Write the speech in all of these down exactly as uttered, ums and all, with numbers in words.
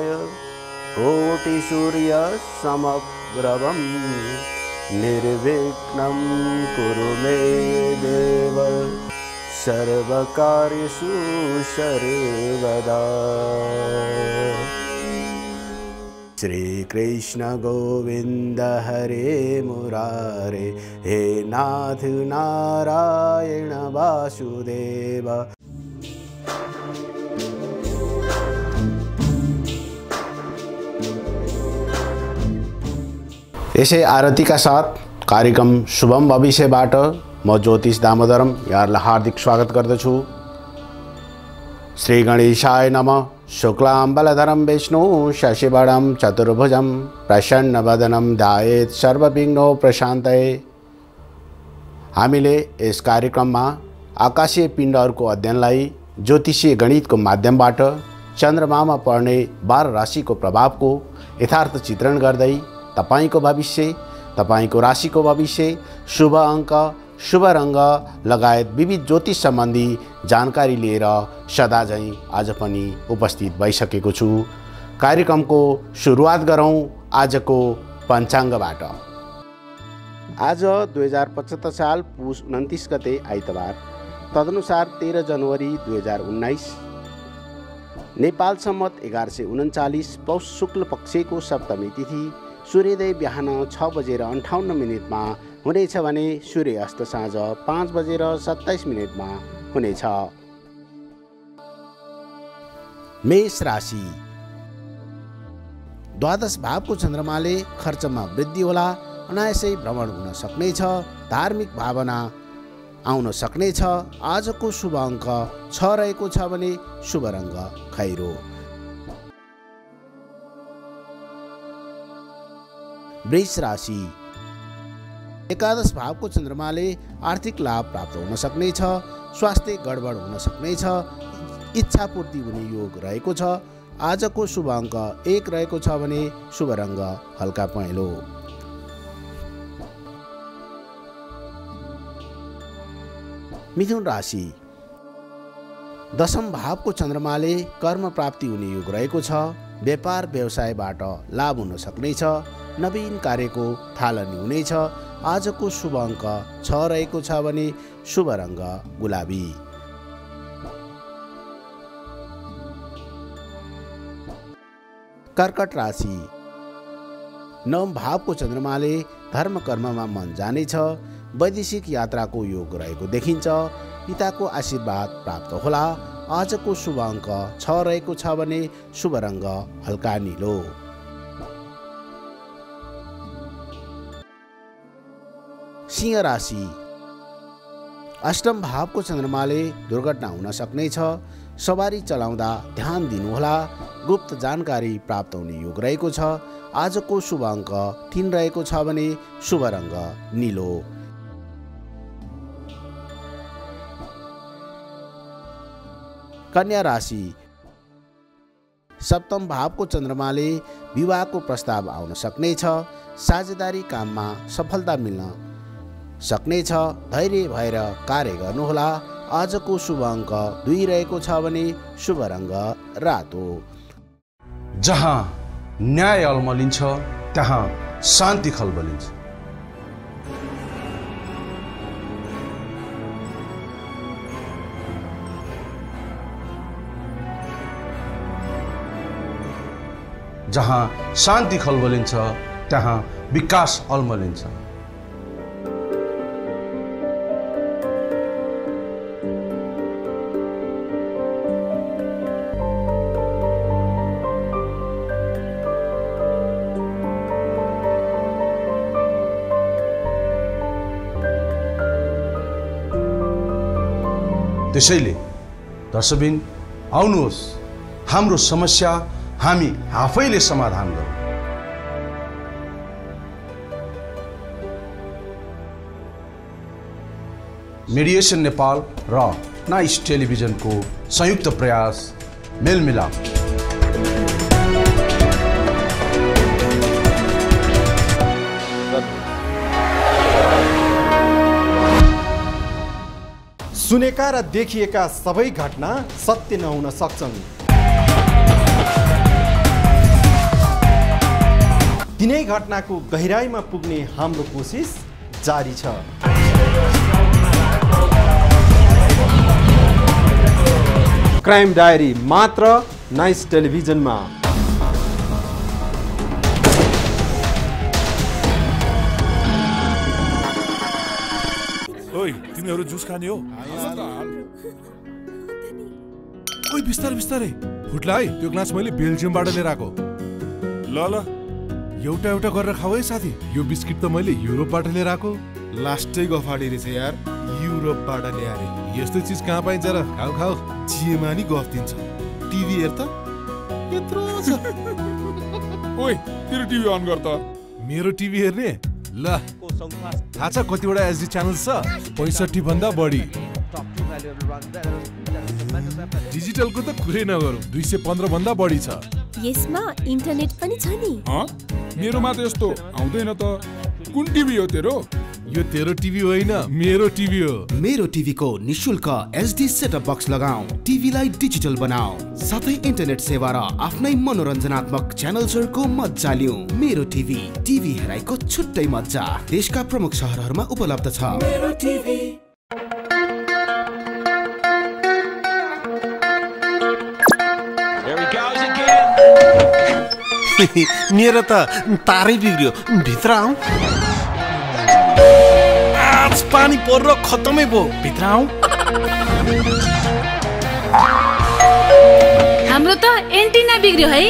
समप्रभ कोटिसूर्यसमप्रभं निर्विघ्नं कुरु मे देव सर्वकार्येषु सर्वदा। श्री कृष्ण गोविंद हरे मुरारे, हे नाथ नारायण वासुदेव। यसै आरतीका साथ कार्यक्रम शुभम भविष्यबाट म ज्योतिष दामोदरम यहाँहरूलाई हार्दिक स्वागत गर्दछु। श्री गणेशाय नमः। शुक्लाम्बरधरं विष्णु शशिवर्णं चतुर्भुजं प्रसन्नवदनं ध्यायेत् सर्वविघ्नोपशान्तये। हामीले यस कार्यक्रममा आकाशीय पिण्डहरूको अध्ययनलाई ज्योतिषीय गणितको माध्यमबाट चन्द्रमामा पर्ने बाह्र राशिको प्रभावको यथार्थ चित्रण गर्दै तपाईको भविष्य, तपाईको राशिको भविष्य, शुभ अङ्क, शुभ रंग लगायत विविध ज्योतिष सम्बन्धी जानकारी लिएर सदा झैं आज पनि उपस्थित भइसकेको छु। कार्यक्रमको सुरुवात गरौं आजको पञ्चाङ्गबाट। आज दुई हजार पचहत्तर साल पुस उन्तिस गते आइतबार, तदनुसार तेह्र जनवरी दुई हजार उन्नाइस नेपाल सम्मत एघार सय उन्चालिस पौष शुक्ल पक्षको सप्तमी तिथि सूर्योदय बिहान छ बजेर अन्ठाउन्न मिनटमा हुनेछ भने सूर्यास्त साँझ पाँच बजेर सत्ताइस मिनटमा हुनेछ। मेष राशि। द्वादश भावको चन्द्रमाले खर्चमा वृद्धि होला, अनायासै भ्रमण हुन सक्नेछ, धार्मिक भावना आउन सक्नेछ। आजको शुभ अङ्क छ रहेको छ भने शुभ रङ्ग खैरो। वृष राशि। एकादश भावको चन्द्रमाले आर्थिक लाभ प्राप्त हुन सक्नेछ, स्वास्थ्य गडबड हुन सक्नेछ, इच्छा पूर्ति हुने योग रहेको छ। आजको शुभ अङ्क एक रहेको छ भने शुभ रङ्ग हल्का पहेँलो। मिथुन राशि। दशम भावको चन्द्रमाले कर्म प्राप्ति हुने योग रहेको छ, व्यापार व्यवसायबाट लाभ हुन सक्नेछ, नवीन कार्यको थालनी हुनेछ। आजको शुभ अङ्क छ रहेको छ भने शुभ रङ्ग गुलाबी। कर्कट राशि। नवम भावको चन्द्रमाले धर्म कर्ममा मन जानेछ, वैदेशिक यात्राको योग रहेको देखिन्छ, पिताको आशीर्वाद प्राप्त होला। आजको शुभ अङ्क छ रहेको छ भने शुभ रङ्ग हल्का नीलो। सिंह राशि। अष्टम भावको चन्द्रमाले दुर्घटना हुन सक्नेछ, सवारी चलाउँदा ध्यान दिनुहोला, गुप्त जानकारी प्राप्त हुने योग रहेको छ। आजको शुभ अङ्क तीन रहेको छ भने शुभ रङ्ग नीलो। कन्या राशि। सप्तम भावको चन्द्रमाले विवाहको प्रस्ताव आउन सक्नेछ, साझेदारी काममा सफलता मिल्न सक्नेछ, धैर्य भएर कार्य गर्नुहोला। आजको शुभ अङ्क दुई रहेको छ भने शुभ रङ्ग रातो। जहाँ न्याय अल्मलिन्छ त्यहाँ शान्ति खलबलिन्छ। जहाँ शान्ति खलबलिन्छ त्यहाँ विकास अल्मलिन्छ। त्यसैले दर्शकबिन आउनुहोस्, हाम्रो समस्या हामी आफैले समाधान गरौँ। मेडिएसन नेपाल र नाइस टेलिभिजनको संयुक्त प्रयास मेलमिलाप। सुनेका र देखिएका सबै घटना सत्य नहुन सक्छन्। यिनै घटनाको गहिराईमा पुग्ने हाम्रो कोसिस जारी छ। क्राइम डायरी मात्र नाइस टेलिभिजनमा। ओइ तिमीहरु जुस खाने हो? ओइ बिस्तारै बिस्तारै फुट्ला है, त्यो ग्लास मैले बेल्जियमबाट लिएर आएको। ल ल एउटा एउटा गरेर खाऊ है साथी। यो बिस्किट त मैले युरोपबाट लिएर आएको। लास्टै गफाडी रहेछ यार, युरोपबाट ल्याए। यस्तो चिज कहाँ पाइन्छ र? खाऊ खाऊ। जिएमा नि गफ दिन्छ। टिभी हेर त, यत्रो छ। ओइ तेरो टिभी अन गर त। मेरो टिभी हेर्ने? ल थाहा छ कतिवटा एचडी च्यानल छ? पैँसठी भन्दा बढी। डिजिटलको त कुरै नगरौँ, दुई सय पन्ध्र भन्दा बढी छ। यसमा इन्टरनेट पनि छ नि? मेरोमा त यस्तो आउँदैन त। कुन टिभी हो तेरो? यो तेरो टिभी होइन, मेरो टिभी हो। मेरो टिभी को निशुल्क एचडी सेटअप बक्स लगाऊ, टिभीलाई डिजिटल बनाऊ, साथै इन्टरनेट सेवा र आफ्नै मनोरञ्जनात्मक च्यानल्सहरुको मज्जा लिऊ। मेरो टिभी, टिभी हेराइको छुट्टै मज्जा। देशका प्रमुख शहरहरुमा उपलब्ध छ। मेरो टिभी। मेरो त तारै बिग्रियो, भित्र आऊ। आज पानी पर्न खतमै भयो, भित्र आऊ। हाम्रो त एन्टिना बिग्रियो है।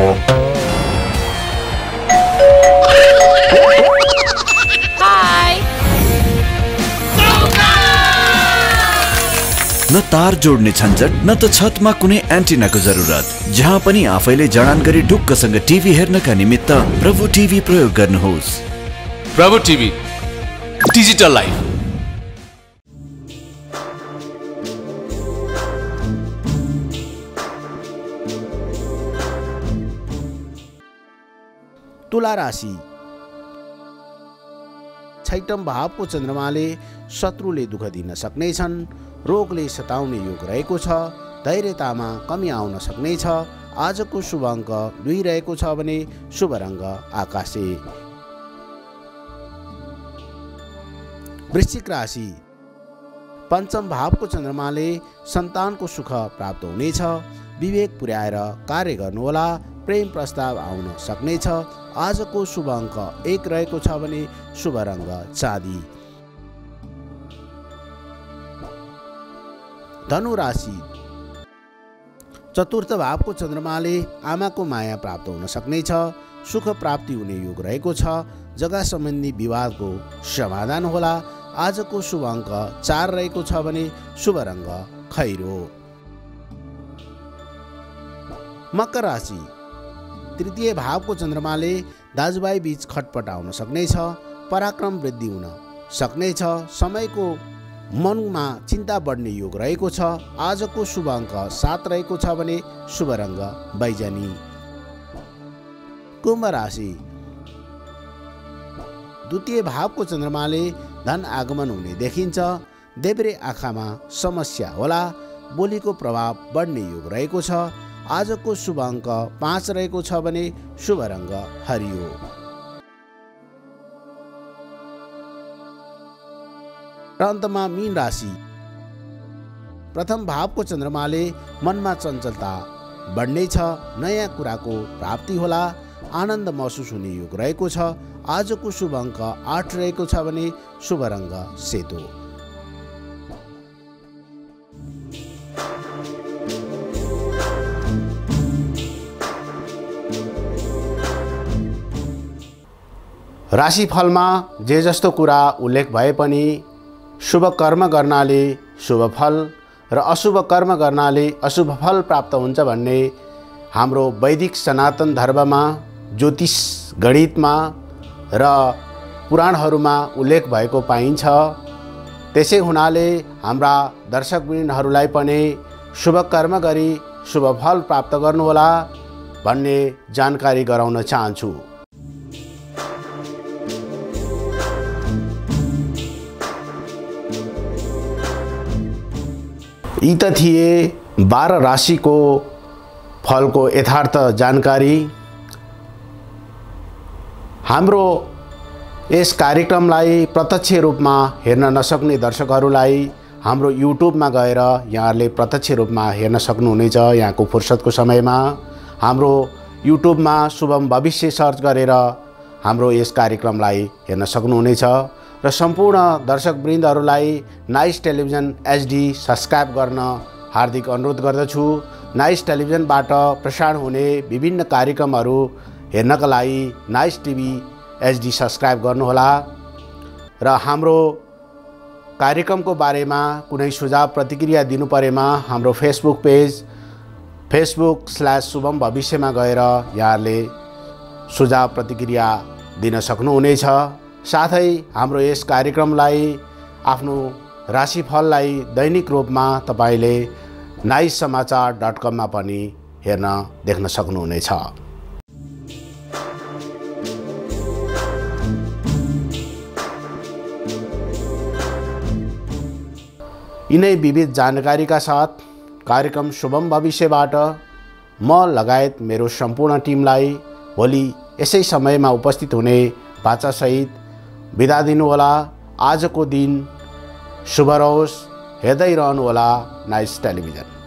हाय। न तार जोड्ने झन्झट, न त छतमा कुनै एन्टिनाको जरुरत। जहाँ पनि आफैले जडान गरी ढुक्कसँग टिभी हेर्नका निमित्त प्रभु टिभी प्रयोग गर्नुहोस्। प्रभु टिभी, डिजिटल लाइफ। तुला राशि। छैटौं भावको चन्द्रमाले शत्रुले दुःख दिन सक्नेछन्। रोगले सताउने योग रहेको छ। धैर्यतामा कमी आउन सक्नेछ। आजको शुभ अङ्क दुई रहेको छ भने शुभ रङ्ग आकाशे। वृश्चिक राशि। पञ्चम भावको चन्द्रमाले सन्तानको सुख प्राप्त हुनेछ। विवेक पुर्याएर कार्य गर्नुहोला। प्रेम प्रस्ताव आउन सक्नेछ। आजको शुभ अङ्क एक रहेको छ भने शुभ रङ्ग चाँदी। धनु राशि। चतुर्थ भावको चन्द्रमाले आमाको माया प्राप्त हुन सक्नेछ। सुख प्राप्ति हुने योग रहेको छ। जग्गा सम्बन्धी विवादको समाधान होला। आजको शुभ अङ्क चार रहेको छ भने शुभ रङ्ग खैरो। मकर राशि। तृतीय भावको चन्द्रमाले दाजुभाइ बीच खटपट आउन सक्नेछ। पराक्रम वृद्धि हुन सक्नेछ। समयको मनमा चिन्ता बढ्ने योग रहेको छ। आजको शुभ अङ्क सात रहेको छ भने शुभ रङ्ग बैजनी। कुम्भ राशि। द्वितीय भावको चन्द्रमाले धन आगमन हुने देखिन्छ। देब्रे आँखामा समस्या होला। बोलीको प्रभाव बढ्ने योग रहेको छ। आजको शुभ अङ्क पाँच रहेको छ भने शुभ रङ्ग हरियो। अन्तमा मीन राशि। प्रथम भावको चन्द्रमाले मनमा चञ्चलता बढ्नेछ। नयाँ कुराको प्राप्ति होला। आनन्द महसुस हुने योग रहेको छ। आजको शुभ अङ्क आठ रहेको छ भने शुभ रङ्ग सेतो। राशिफलमा जे जस्तो कुरा उल्लेख भए पनि शुभ कर्म गर्नाले शुभ फल र अशुभ कर्म गर्नाले अशुभ फल प्राप्त हुन्छ भन्ने हाम्रो वैदिक सनातन धर्ममा, ज्योतिष गणितमा र पुराणहरूमा उल्लेख भएको पाइन्छ। त्यसै हुनाले हाम्रा दर्शकवृन्दहरूलाई पनि शुभ कर्म गरी शुभ फल प्राप्त गर्नुहोला भन्ने जानकारी गराउन चाहन्छु। यी त थिए बाह्र राशिको फलको यथार्थ जानकारी। हाम्रो यस कार्यक्रमलाई प्रत्यक्ष रूपमा हेर्न नसक्ने दर्शकहरूलाई हाम्रो युट्युबमा गएर यहाँहरूले प्रत्यक्ष रूपमा हेर्न सक्नुहुनेछ। यहाँको फुर्सदको समयमा हाम्रो युट्युबमा शुभम भविष्य सर्च गरेर हाम्रो यस कार्यक्रमलाई हेर्न सक्नुहुनेछ। र सम्पूर्ण दर्शकवृन्दहरूलाई नाइस टेलिभिजन एचडी सब्सक्राइब गर्न हार्दिक अनुरोध गर्दछु। नाइस टेलिभिजनबाट प्रसारण हुने विभिन्न कार्यक्रमहरू हेर्नका लागि नाइस टिभी एचडी सब्सक्राइब गर्नुहोला। र हाम्रो कार्यक्रमको बारेमा कुनै सुझाव प्रतिक्रिया दिनु परेमा हाम्रो Facebook page Facebook slash Shubham भविष्यमा गएर यहाँहरूले सुझाव प्रतिक्रिया दिन सक्नुहुनेछ। साथै हाम्रो यस कार्यक्रमलाई आफ्नो राशिफललाई दैनिक रूपमा तपाईले नाइस समाचार डट कममा पनि हेर्न देख्न सक्नुहुनेछ। यिनै विविध जानकारीका साथ कार्यक्रम शुभम भविष्यबाट म लगायत मेरो सम्पूर्ण टिमलाई भोलि यसै समयमा उपस्थित हुने बाचासहित बिदा दिनुहोला। आजको दिन शुभ रहोस्। हेर्दै रहनुहोला नाइस टेलिभिजन।